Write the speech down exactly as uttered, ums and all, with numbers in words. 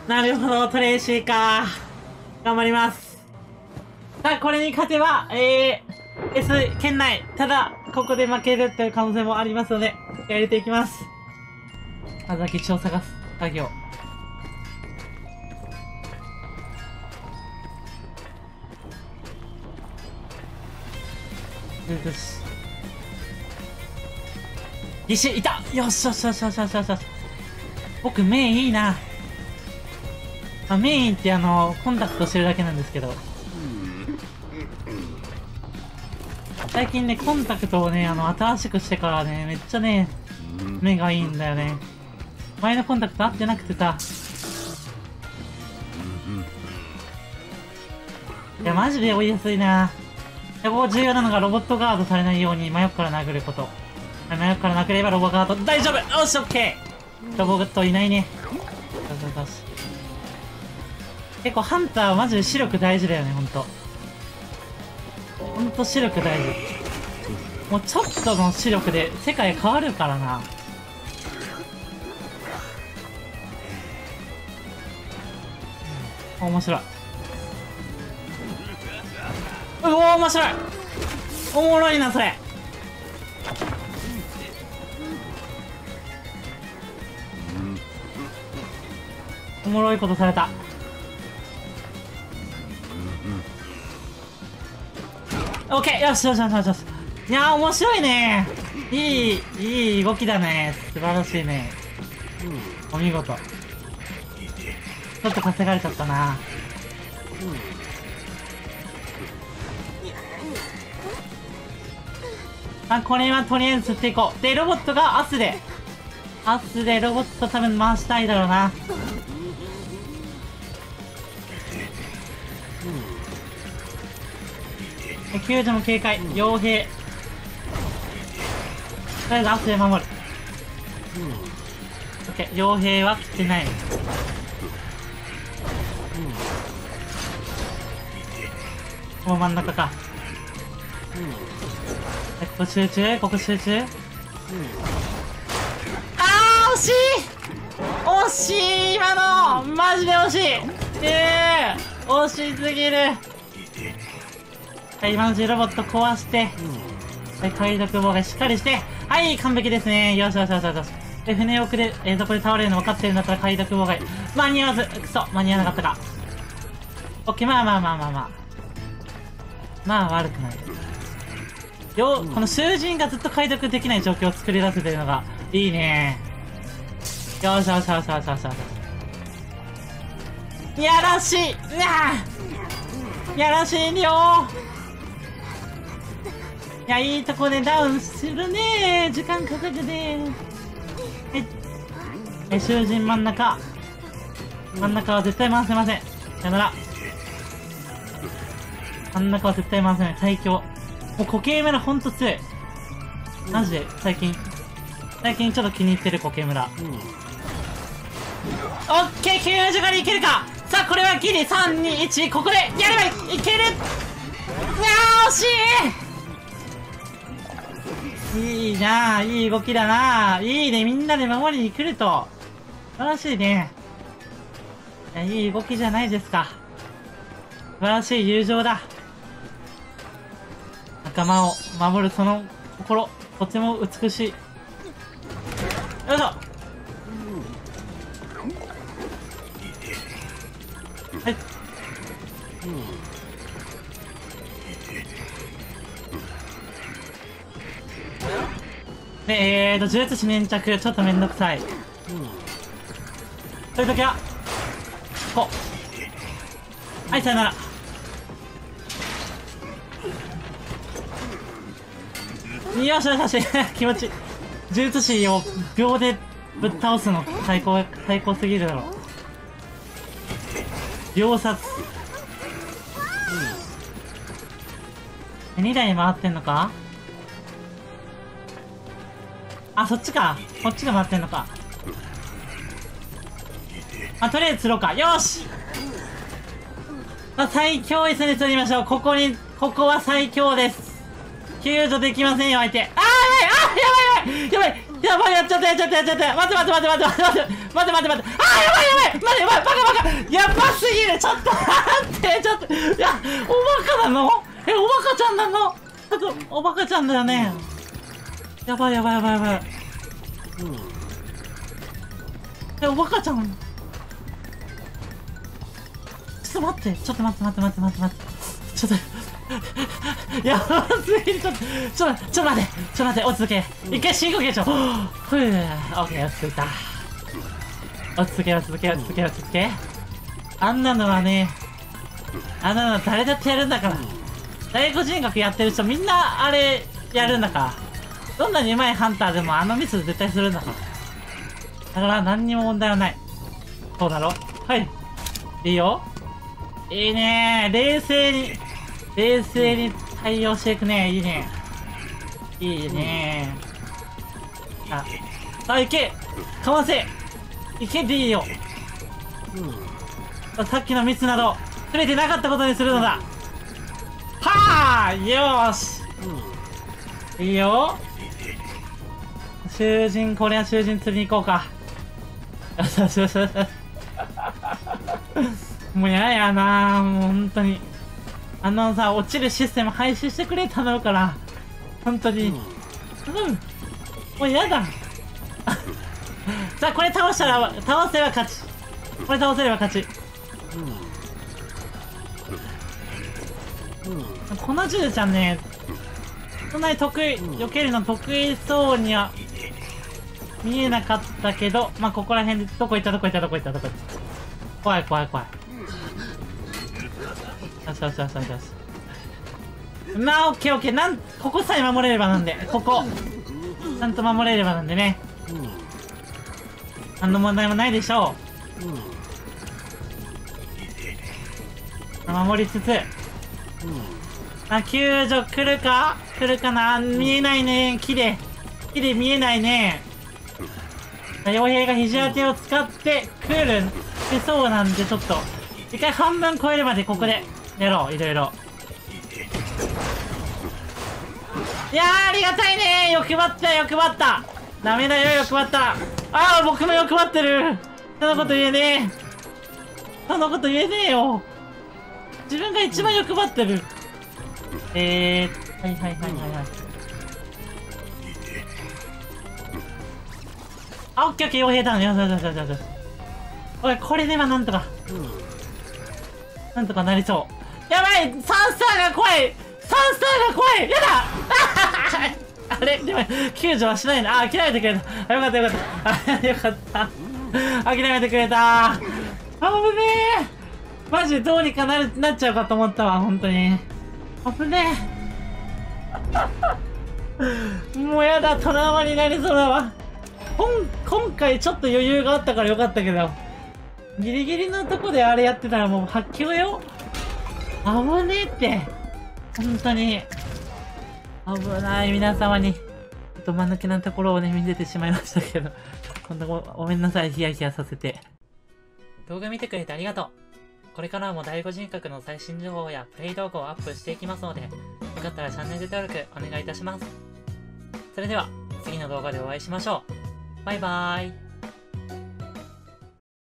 なるほど、トレイシーか。頑張ります。さあ、これに勝てば、えー、S 圏内。ただ、ここで負けるという可能性もありますので、入れていきます。まずは基地を探す作業。よし。義手いた。よしよしよしよしよしよしよし。僕、メインいいな。あ、メインってあの、コンタクトしてるだけなんですけど。最近ね、コンタクトをね、あの、新しくしてからね、めっちゃね、目がいいんだよね。前のコンタクト合ってなくてさ。いや、マジで追いやすいな。で、ここ重要なのがロボットガードされないように真横から殴ること。真横から殴ればロボガード大丈夫。よし、オッケー。ロボットいないね。よしよしよし。結構ハンターはマジで視力大事だよね、ほんと。ほんと視力大事。もうちょっとの視力で世界変わるからな。面白い。うおー、面白い。おもろいな、それ。おもろいことされた。オッケー、よしよしよしよしよし。いやー、面白いね。いい、いい動きだね。素晴らしいね。お見事。ちょっと稼がれちゃったな。あ、これはとりあえず釣っていこう。で、ロボットがアスで。アスでロボット多分回したいだろうな。救助も警戒。傭兵。とりあえずアスで守る。オッケー、傭兵は来てない。もう真ん中か。ここ集中、ここ集中。あー、惜しい惜しい今のマジで惜しい。えー、惜しすぎる。はい、今のうちロボット壊して、はい、解読妨害しっかりして、はい、完璧ですね。よしよしよしよしよし。で、船奥で、えー、そこで倒れるの分かってるんだったら解読妨害。間に合わず、くそ、間に合わなかったか。オッケー、まあまあまあまあまあ。まあ悪くない。よ、この囚人がずっと解読できない状況を作り出せてるのが、いいね。よしよしよしよしよしよし。やらしい。うわぁやらしいよ。いや、いいとこでダウンするね。時間かかるね。え、囚人真ん中。真ん中は絶対回せません。さよなら。真ん中は絶対回せない。最強。もう固形村ほんと強い。マジで、最近。最近ちょっと気に入ってる固形村。オッケー !きゅうじゅう からいけるか。さあ、これはギリさん、に、いち、ここでやればいける。うわー、惜しい。いいなぁ、いい動きだなぁ。いいね、みんなで守りに来ると。素晴らしいね。いや、いい動きじゃないですか。素晴らしい友情だ。仲間を守るその心、とても美しい。よいしょ。はい。で、えーと、呪術師粘着、ちょっとめんどくさい。そういう時は、こう。はい、さよなら。よしよしよし気持ちいい。呪術師を秒でぶっ倒すの最高、最高すぎるだろ。秒殺。うん、にだい回ってんのか。あ、そっちか。こっちが回ってんのか。あ、とりあえず釣ろうか。よし。まあ、最強椅子に釣りましょう。ここに、ここは最強です。救助できませんよ、相手。あー、やばい、あー、やばい、やばい、やばい、やっちゃった、やっちゃった、やっちゃった。待って待って待って待って待って待って待って待って。あー、やばい、やばい、待って、やばい、バカバカ。 ぎる。ちょっと待って、ちょっと、いや、おバカなの？え、おバカちゃんなの？ちょっと、おバカちゃんだよね。やばいやばいやばいやばい。え、おバカちゃん。ちょっと待って、ちょっと待って待って待って待って待って。ちょっと、やばすぎる。ちょっと、ちょっと、ちょっと待って、ちょっと待って、落ち着け。一回深呼吸しよう。ふぅ、オッケー、落ち着いた。落ち着け、落ち着け、落ち着け、落ち着け。あんなのはね、あんなの誰だってやるんだから。第五人格やってる人みんなあれやるんだから。どんなに上手いハンターでもあのミス絶対するんだから。だから何にも問題はない。そうだろ？はい。いいよ。いいねー。冷静に、冷静に対応していくね。いいね。いいねー。あ、あ、いけ！かわせ！いけていいよ。さっきのミスなど、すべてなかったことにするのだ。はあ！よーし！いいよ。囚人、これは囚人釣りに行こうか。もうややなー、もう本当に。あのさ、落ちるシステム廃止してくれ頼むから。本当に。頼む。もうやだ。さあ、これ倒したら、倒せば勝ち。これ倒せれば勝ち。このジュルちゃんね、そんなに得意、避けるの得意そうには見えなかったけど、まあ、ここら辺で、どこ行ったどこ行ったどこ行ったどこ行った。怖い怖い怖い。よしよしよしよしよし。まあ、オッケーオッケー。なん、ここさえ守れればなんで、ここ。ちゃんと守れればなんでね。何の問題もないでしょう。守りつつ。あ、救助来るか来るかな。見えないね。木で。木で見えないね。傭兵が肘当てを使って来る、来そうなんで、ちょっと。一回半分超えるまでここでやろう。いろいろ。いやー、ありがたいねー。欲張った欲張った。ダメだよ、欲張った。あー、僕も欲張ってる。そんなこと言えねえ。そんなこと言えねえよ。自分が一番欲張ってる。えー、はいはいはいはいはい。あ、オッケーオッケー、傭兵だ。よしよしよしよしよし。おい、これではなんとか。なんとかなりそう。やばい！ さん スターが怖い！ さん スターが怖い！やだ！あれでも、救助はしないな。あ、諦めてくれた。よかったよかった。あ、よかった。諦めてくれた。あぶねえ。マジでどうにかなる、なっちゃうかと思ったわ、ほんとに。あぶねえ。もうやだ、トラウマになりそうだわ。今、今回ちょっと余裕があったからよかったけど、ギリギリのとこであれやってたらもう発狂よ。危ねえって。本当に。危ない皆様に。ちょっと間抜けなところをね、見せてしまいましたけど。ほんとご、ごめんなさい、ヒヤヒヤさせて。動画見てくれてありがとう。これからも第五人格の最新情報やプレイ動画をアップしていきますので、よかったらチャンネル登録お願いいたします。それでは、次の動画でお会いしましょう。バイバーイ。